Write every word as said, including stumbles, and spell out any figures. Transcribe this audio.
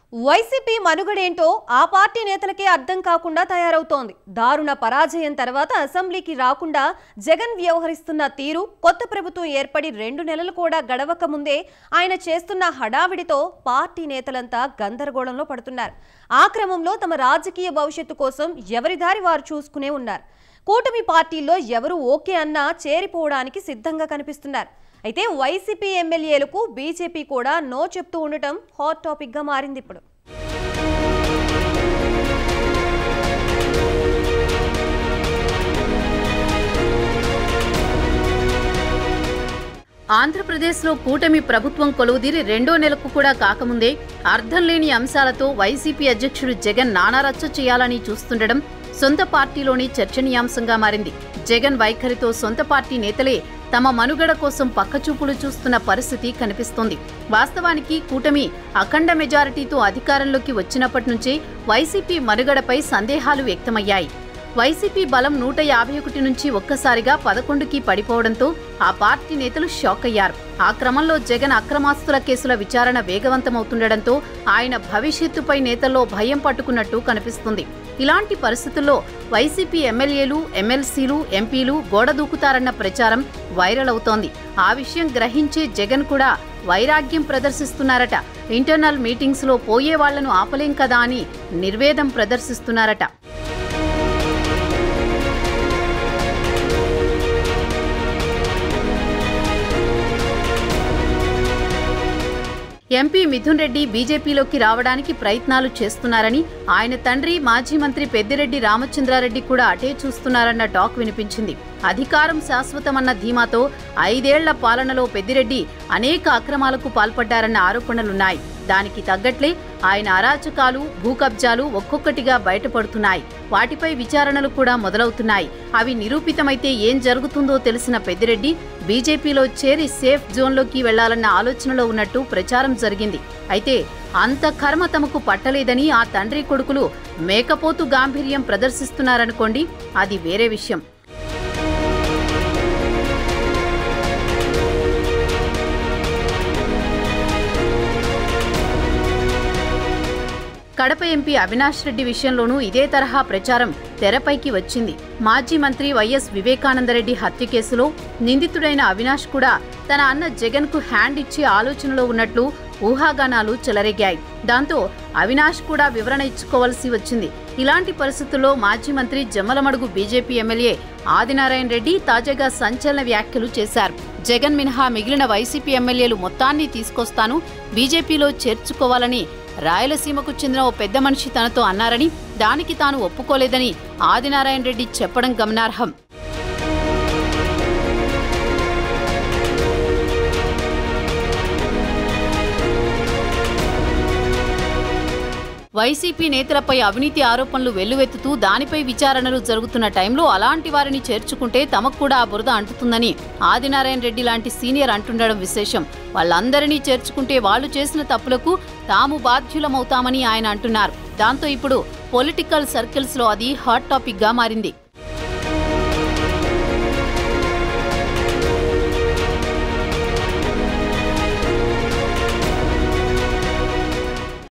YCP మనుగడేంటో ఆ party నేతలకే అర్థం కాకుండా తయారవుతోంది. దారుణ పరాజయం తర్వాత అసెంబ్లీకి రాకుండా జగన్ వ్యవహరిస్తున్న తీరు, కొత్త ప్రభుత్వం ఏర్పడి రెండు నెలలు కూడా గడవక ముందే ఆయన చేస్తున్న హడావిడితో పార్టీ నేతలంతా గందరగోళంలో పడుతున్నారు. ఆ క్రమంలో తమ రాజకీయ భవిష్యత్తు కోసం ఎవరి దారి వారు చూసుకునే ఉన్నారు. కూటమి పార్టీల్లో ఎవరు ఓకే అన్నా చేరిపోవడానికి సిద్ధంగా కనిపిస్తున్నారు. అయితే వైసీపీ ఎమ్మెల్యేలకు బీజేపీ కూడా నో చెప్తూ ఉండటం హాట్ టాపిక్ గా మారింది. ఇప్పుడు ఆంధ్రప్రదేశ్లో కూటమి ప్రభుత్వం కొలువుదీరి రెండో నెలకు కూడా కాకముందే అర్థం లేని అంశాలతో వైసీపీ అధ్యక్షుడు జగన్ నానారచ్చ చేయాలని చూస్తుండడం సొంత పార్టీలోని చర్చనీయాంశంగా మారింది. జగన్ వైఖరితో సొంత పార్టీ నేతలే తమ మనుగడ కోసం పక్కచూపులు చూస్తున్న పరిస్థితి కనిపిస్తోంది. వాస్తవానికి కూటమి అఖండ మెజారిటీతో అధికారంలోకి వచ్చినప్పటి నుంచే వైసీపీ మనుగడపై సందేహాలు వ్యక్తమయ్యాయి. వైసీపీ బలం నూట యాభై ఒకటి నుంచి ఒక్కసారిగా పదకొండుకి పడిపోవడంతో ఆ పార్టీ నేతలు షాక్ అయ్యారు. ఆ క్రమంలో జగన్ అక్రమాస్తుల కేసుల విచారణ వేగవంతమవుతుండటంతో ఆయన భవిష్యత్తుపై నేతల్లో భయం పట్టుకున్నట్టు కనిపిస్తుంది. ఇలాంటి పరిస్థితుల్లో వైసీపీ ఎమ్మెల్యేలు, ఎమ్మెల్సీలు, ఎంపీలు గోడ దూకుతారన్న ప్రచారం వైరల్ అవుతోంది. ఆ విషయం గ్రహించే జగన్ కూడా వైరాగ్యం ప్రదర్శిస్తున్నారట. ఇంటర్నల్ మీటింగ్స్ లో పోయే వాళ్లను ఆపలేం కదా అని నిర్వేదం ప్రదర్శిస్తున్నారట. ఎంపీ మిథున్ రెడ్డి బీజేపీలోకి రావడానికి ప్రయత్నాలు చేస్తున్నారని, ఆయన తండ్రి మాజీ మంత్రి పెద్దిరెడ్డి రామచంద్రారెడ్డి కూడా అటే చూస్తున్నారన్న టాక్ వినిపించింది. అధికారం శాశ్వతమన్న ధీమాతో ఐదేళ్ల పాలనలో పెద్దిరెడ్డి అనేక అక్రమాలకు పాల్పడ్డారన్న ఆరోపణలున్నాయి. దానికి తగ్గట్లే ఆయన అరాచకాలు, భూకబ్జాలు ఒక్కొక్కటిగా బయటపడుతున్నాయి. వాటిపై విచారణలు కూడా మొదలవుతున్నాయి. అవి నిరూపితమైతే ఏం జరుగుతుందో తెలిసిన పెద్దిరెడ్డి బీజేపీలో చేరి సేఫ్ జోన్లోకి వెళ్లాలన్న ఆలోచనలో ఉన్నట్టు ప్రచారం జరిగింది. అయితే అంత కర్మ తమకు పట్టలేదని ఆ తండ్రి కొడుకులు మేకపోతు గాంభీర్యం ప్రదర్శిస్తున్నారనుకోండి, అది వేరే విషయం. కడప ఎంపీ అవినాష్ రెడ్డి విషయంలోనూ ఇదే తరహా ప్రచారం తెరపైకి వచ్చింది. మాజీ మంత్రి వైఎస్ వివేకానందరెడ్డి హత్య కేసులో నిందితుడైన అవినాష్ కూడా తన అన్న జగన్ కు హ్యాండ్ ఇచ్చే ఆలోచనలో ఉన్నట్లు ఊహాగానాలు చెలరేగాయి. దాంతో అవినాష్ కూడా వివరణ ఇచ్చుకోవాల్సి వచ్చింది. ఇలాంటి పరిస్థితుల్లో మాజీ మంత్రి జమ్మలమడుగు బీజేపీ ఎమ్మెల్యే ఆదినారాయణ రెడ్డి తాజాగా సంచలన వ్యాఖ్యలు చేశారు. జగన్ మినహా మిగిలిన వైసీపీ ఎమ్మెల్యేలు మొత్తాన్ని తీసుకొస్తాను, బీజేపీలో చేర్చుకోవాలని రాయలసీమకు చెందిన ఓ పెద్ద మనిషి తనతో అన్నారని, దానికి తాను ఒప్పుకోలేదని ఆదినారాయణ రెడ్డి చెప్పడం గమనార్హం. వైసీపీ నేతలపై అవినీతి ఆరోపణలు వెల్లువెత్తుతూ దానిపై విచారణలు జరుగుతున్న టైంలో అలాంటి వారిని చేర్చుకుంటే తమకు కూడా ఆ బురద అంటుతుందని ఆదినారాయణ రెడ్డి లాంటి సీనియర్ అంటుండడం విశేషం. వాళ్ళందరినీ చేర్చుకుంటే వాళ్లు చేసిన తప్పులకు తాము బాధ్యులమవుతామని ఆయన అంటున్నారు. దాంతో ఇప్పుడు పొలిటికల్ సర్కిల్స్ లో అది హాట్ టాపిక్ గా మారింది.